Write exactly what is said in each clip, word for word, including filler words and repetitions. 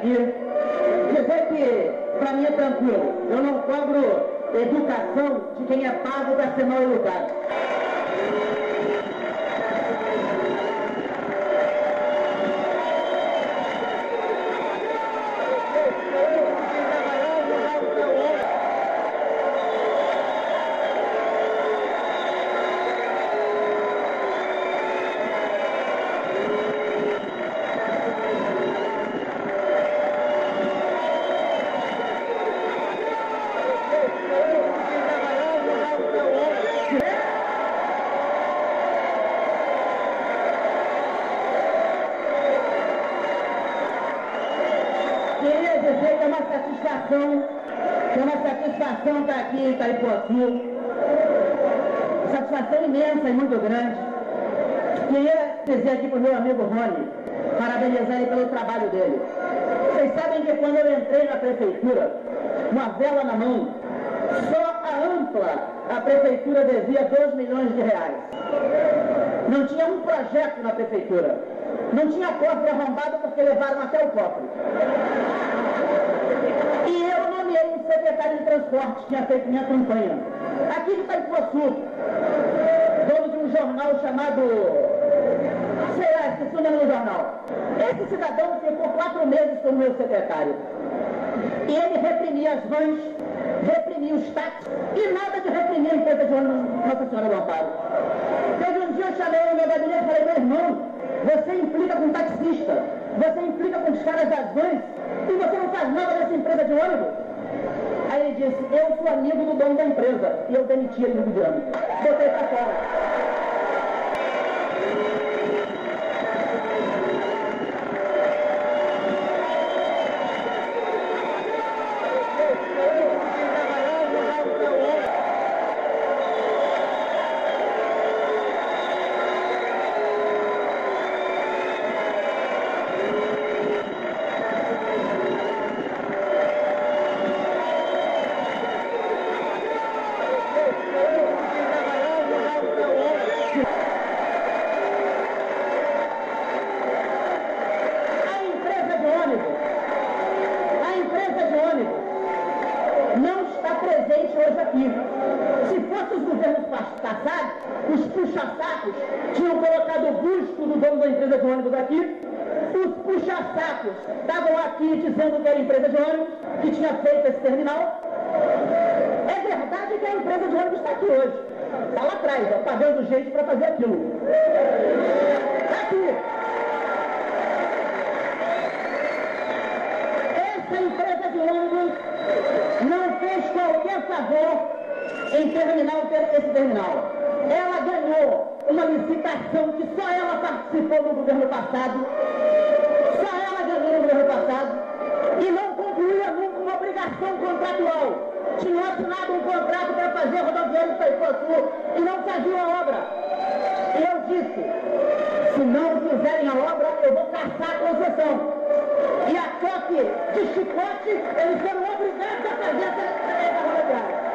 aqui, dizer que para mim é tranquilo. Eu não cobro educação de quem é pago para ser mal educado. Queria dizer que é uma satisfação, que é uma satisfação estar aqui em Itaipuaçu. Satisfação imensa e muito grande. Queria dizer aqui para o meu amigo Rony, parabenizar ele pelo trabalho dele. Vocês sabem que quando eu entrei na prefeitura, uma vela na mão, só a Ampla, a prefeitura devia dois milhões de reais. Não tinha um projeto na prefeitura. Não tinha cofre arrombado porque levaram até o cofre. E eu nomeei um secretário de transporte que tinha feito minha campanha. Aqui de Itaipuaçu, dono de um jornal chamado... sei lá, esqueci o nome do jornal. Esse cidadão ficou quatro meses como meu secretário. E ele reprimia as vans, reprimia os táxis e nada de reprimir a empresa de ônibus Nossa Senhora do Amparo. Teve um dia eu chamei ele no meu gabinete e falei, meu irmão, você implica com taxista, você implica com os caras das vans e você não faz nada nessa empresa de ônibus? Aí ele disse, eu sou amigo do dono da empresa e eu demiti ele no governo. Botei pra fora. Hoje aqui. Se fossem os governos passados, os puxa-sacos tinham colocado o busto do dono da empresa de ônibus aqui, os puxa-sacos estavam aqui dizendo que era empresa de ônibus, que tinha feito esse terminal. É verdade que a empresa de ônibus está aqui hoje. Está lá atrás, ó, pagando gente para fazer aquilo. Está aqui. Essa empresa de ônibus não fez qualquer favor em terminar esse terminal. Ela ganhou uma licitação que só ela participou no governo passado, só ela ganhou no governo passado, e não concluía nunca uma obrigação contratual. Tinha assinado um contrato para fazer a rodoviária de Itaipuaçu e não fazia a obra. E eu disse, se não fizerem a obra, eu vou caçar a concessão. E a toque de chicote, eles foram obrigados a fazer essa rodoviária.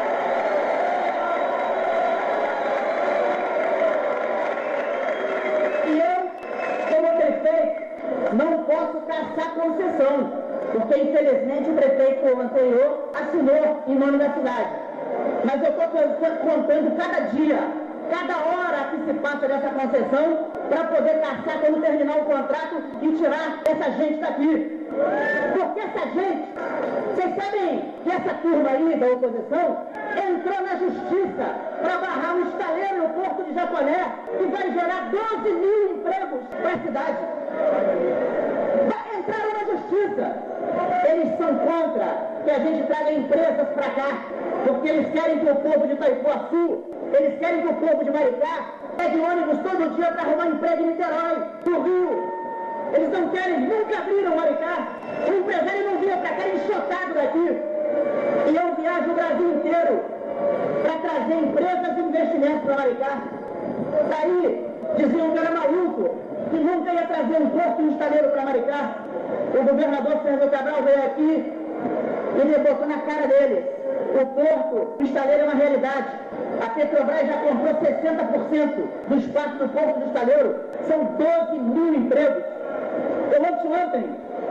E eu, como prefeito, não posso caçar concessão, porque infelizmente o prefeito anterior assinou em nome da cidade. Mas eu estou contando cada dia, cada hora que se passa dessa concessão, para poder caçar quando terminar o contrato e tirar essa gente daqui. Porque essa gente, vocês sabem que essa turma aí da oposição entrou na justiça para barrar um estaleiro no Porto de Japoné, que vai gerar doze mil empregos para a cidade. Entraram na justiça. Eles são contra que a gente traga empresas para cá, porque eles querem que o povo de Itaipuaçu, eles querem que o povo de Maricá pegue ônibus todo dia para arrumar emprego em Niterói, no Rio. Eles não querem, nunca abriram Maricá. O empresário não vinha para cá, ele enxotado daqui. E eu viajo o Brasil inteiro para trazer empresas e investimentos para Maricá. Daí diziam que era maluco, que nunca ia trazer um porto e um estaleiro para Maricá. O governador Sérgio Cabral veio aqui e ele botou na cara dele. O porto, o estaleiro é uma realidade. A Petrobras já comprou sessenta por cento do espaço do porto do estaleiro. São doze mil empregos. Eu ontem, ontem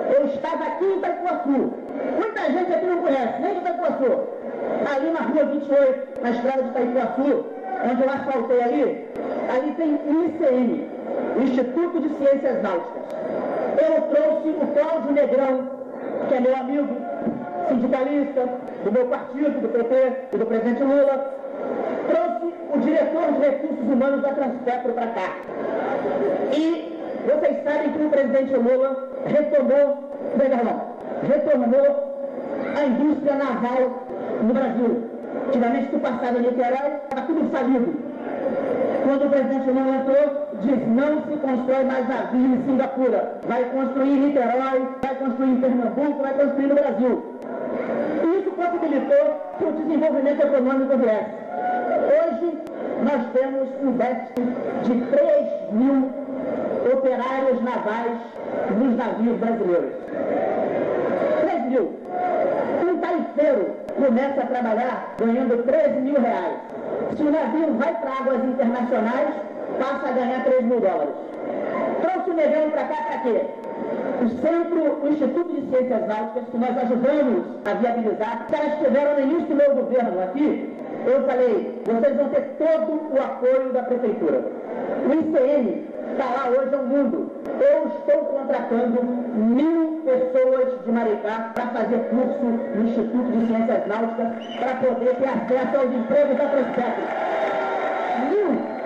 Eu estava aqui em Itaipuaçu. Muita gente aqui não conhece, nem de Itaipuaçu. Ali na rua vinte e oito, na estrada de Itaipuaçu, onde eu asfaltei ali, ali tem o I C N, o Instituto de Ciências Náuticas. Eu trouxe o Cláudio Negrão, que é meu amigo, sindicalista, do meu partido, do P T e do presidente Lula. Trouxe o diretor de recursos humanos da Transpetro para cá. E vocês sabem que o presidente Lula retomou, melhor não, retornou a indústria naval no Brasil. Antigamente, tu passava em Niterói, estava tudo falido. Quando o presidente Lula entrou, diz: não se constrói mais navio em Singapura. Vai construir em Niterói, vai construir em Pernambuco, vai construir no Brasil. Isso possibilitou que o desenvolvimento econômico viesse. Hoje, nós temos um déficit de três mil operários navais nos navios brasileiros. três mil. Um taifeiro começa a trabalhar ganhando treze mil reais. Se o navio vai para águas internacionais, passa a ganhar três mil dólares. Trouxe o Negrão para cá para quê? O Centro, o Instituto de Ciências Náuticas, que nós ajudamos a viabilizar, que elas estiveram no início do meu governo aqui, eu falei: vocês vão ter todo o apoio da Prefeitura. O I C N está lá hoje ao mundo. Eu estou contratando mil pessoas de Maricá para fazer curso no Instituto de Ciências Náuticas para poder ter acesso aos empregos da Transpetro. Mil!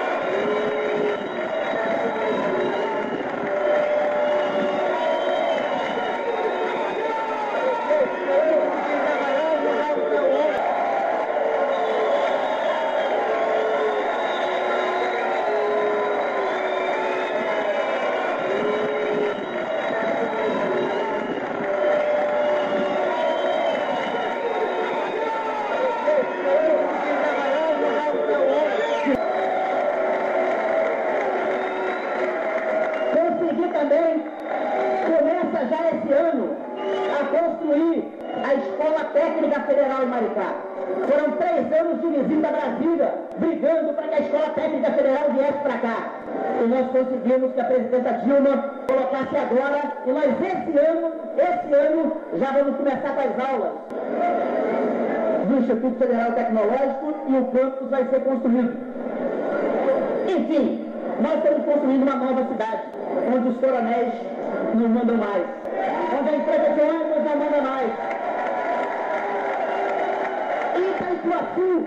Também começa já esse ano a construir a Escola Técnica Federal em Maricá. Foram três anos de visita a Brasília, brigando para que a Escola Técnica Federal viesse para cá. E nós conseguimos que a presidenta Dilma colocasse agora, e nós esse ano, esse ano, já vamos começar com as aulas do Instituto Federal Tecnológico e o campus vai ser construído. Enfim, nós estamos construindo uma nova cidade, onde os coronéis não mandam mais, onde a empresa de ônibus não manda mais. Itaipuaçu.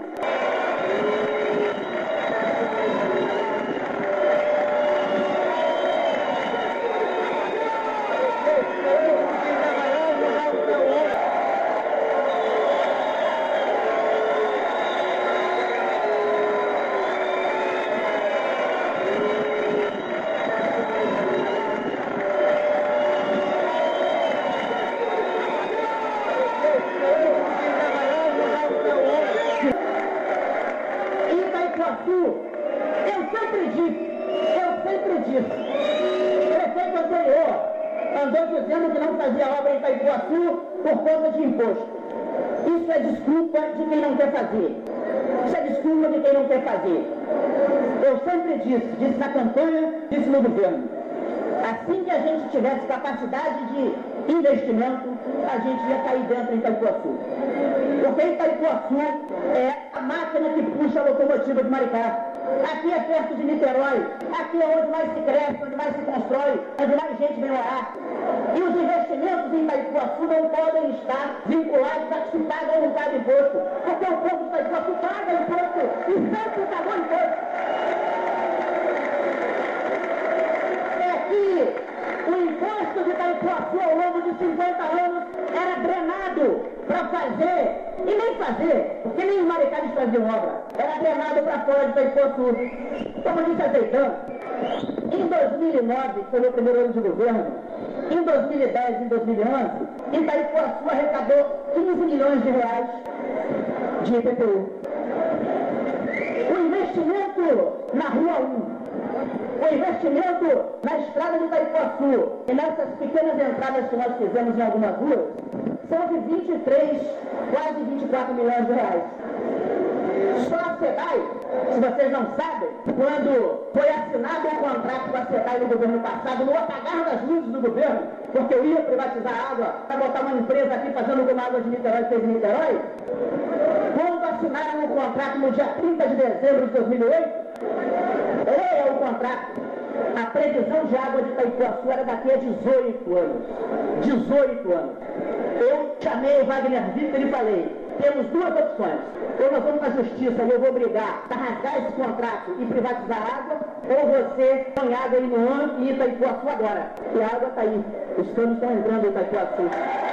Eu sempre disse, eu sempre disse, o prefeito anterior andou dizendo que não fazia obra em Itaipuaçu por conta de imposto. Isso é desculpa de quem não quer fazer. Isso é desculpa de quem não quer fazer. Eu sempre disse, disse na campanha, disse no governo. Assim que a gente tivesse capacidade de investimento, a gente ia cair dentro em Itaipuaçu. Porque Itaipuaçu é a máquina que puxa a locomotiva de Maricá. Aqui é perto de Niterói, aqui é onde mais se cresce, onde mais se constrói, onde mais gente vem morar. E os investimentos em Itaipuaçu não podem estar vinculados a que se paga ou não paga imposto. Porque o povo de Itaipuaçu paga imposto e sempre pagou imposto. O imposto de Itaipuaçu ao longo de cinquenta anos era drenado para fazer, e nem fazer, porque nem os maricanos faziam obra, era drenado para fora de Itaipuaçu. Como disse azeitando, em dois mil e nove, que foi meu primeiro ano de governo, em dois mil e dez e em dois mil e onze, Itaipuaçu arrecadou quinze milhões de reais de I P T U. O investimento na Rua um, o investimento na estrada de Itaipuaçu e nessas pequenas entradas que nós fizemos em algumas ruas são de vinte e três, quase vinte e quatro milhões de reais. Só SEDAI, se vocês não sabem, quando foi assinado um contrato com a SEDAI no governo passado, no apagar das luzes do governo, porque eu ia privatizar a água para botar uma empresa aqui fazendo como a Água de Niterói fez em Niterói, quando assinaram o contrato no dia trinta de dezembro de dois mil e oito, leia o contrato. A previsão de água de Itaipuaçu era daqui a dezoito anos. dezoito anos. Eu chamei Wagner Victor e falei, temos duas opções. Ou nós vamos à justiça e eu vou brigar para rasgar esse contrato e privatizar a água, ou você põe água em Nuan e Itaipuaçu agora. E a água está aí. Os canos estão entrando em Itaipuaçu.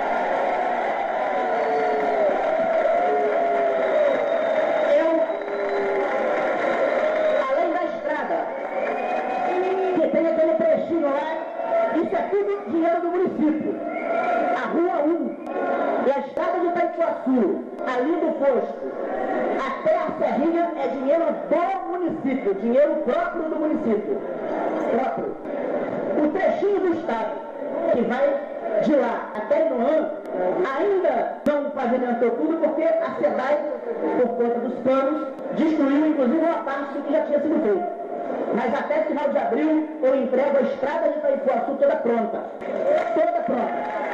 Isso é tudo dinheiro do município. A Rua um e a estrada de Itaipuaçu, ali do posto, até a Serrinha é dinheiro do município, dinheiro próprio do município. Próprio. O trechinho do estado, que vai de lá até Inoã, ainda não pavimentou tudo porque a SEDAI, por conta dos planos, destruiu inclusive uma parte do que já tinha sido feito. Mas até final de abril eu entrego a estrada de Itaipuaçu toda pronta. Toda pronta.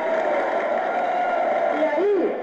E aí...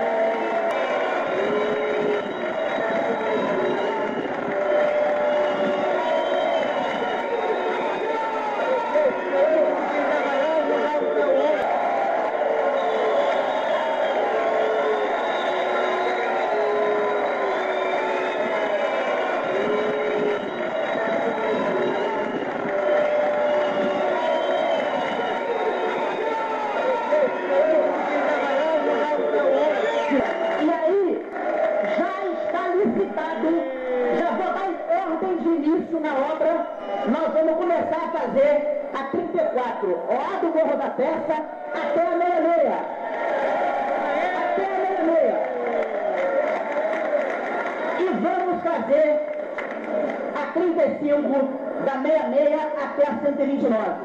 Já vou dar ordem de início na obra. Nós vamos começar a fazer a trinta e quatro, lá do Morro da Peça até a meia meia. Até a meia meia. E vamos fazer a trinta e cinco da meia meia até a cento e vinte e nove.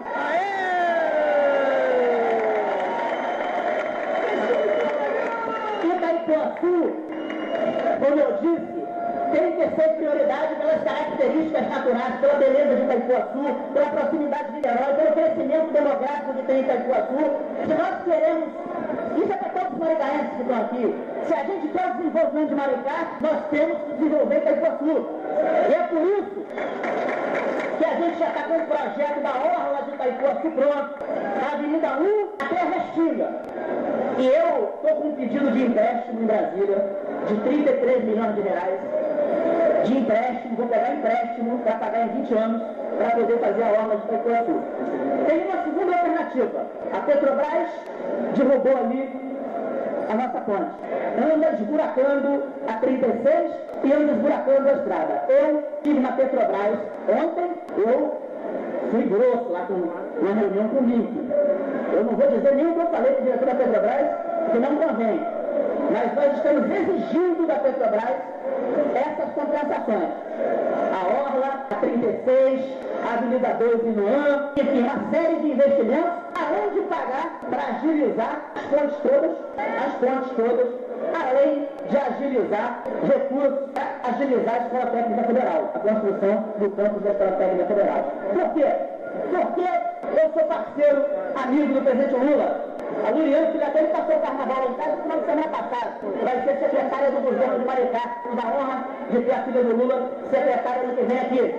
Itaipuaçu, como eu disse, tem que ser prioridade pelas características naturais, pela beleza de Itaipuaçu, pela proximidade de Niterói, pelo crescimento demográfico que tem Itaipuaçu. Se nós queremos, isso é para todos os maricaenses que estão aqui, se a gente quer o desenvolvimento de Maricá, nós temos que desenvolver Itaipuaçu. E é por isso que a gente já está com o projeto da orla de Itaipuaçu pronto, da Avenida um até a Restinga. E eu estou com um pedido de empréstimo em Brasília de trinta e três milhões de reais. De empréstimo, vou pegar empréstimo para pagar em vinte anos para poder fazer a orla de Itaipuaçu. Tem uma segunda alternativa. A Petrobras derrubou ali a nossa ponte. Anda esburacando a trinta e seis e anda esburacando a estrada. Eu estive na Petrobras ontem, eu fui grosso lá com uma reunião com o Link. Eu não vou dizer nem o que eu falei para o diretor da Petrobras, porque não convém. Mas nós estamos exigindo da Petrobras essas compensações. A Orla, a trinta e seis, a Avenida dois em Nuan, enfim, uma série de investimentos, além de pagar para agilizar as pontes todas, as pontes todas, além de agilizar recursos para agilizar a Escola Técnica Federal, a construção do campus da Escola Técnica Federal. Por quê? Porque eu sou parceiro, amigo do presidente Lula. A Luriane, filha dele, passou o carnaval lá em casa no final de semana passada. Vai ser secretária do governo de Maricá. Temos a honra de ter a filha do Lula secretária do que vem aqui.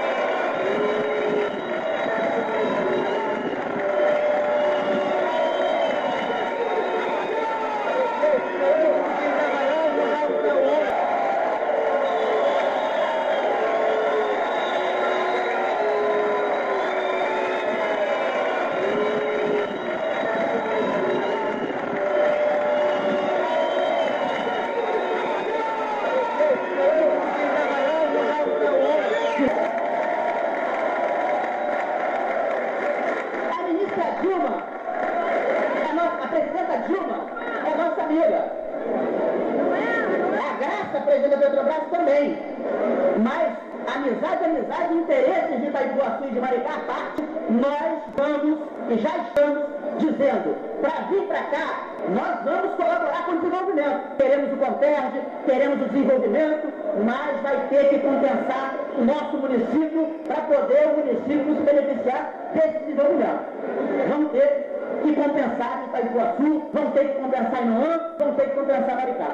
Dilma, a, nossa, a presidenta Dilma é nossa amiga. A Graça, presidente da Petrobras, também. Mas amizade, amizade, interesses de Itaipuaçu e de Maricá à parte, nós vamos e já estamos dizendo, para vir para cá, nós vamos colaborar com o desenvolvimento. Queremos o Conterge, queremos o desenvolvimento, mas vai ter que compensar o nosso município para poder o município se beneficiar desse desenvolvimento. Vamos ter que compensar em Itaipuaçu, vamos ter que compensar em Noã, vamos ter que compensar em Maricá.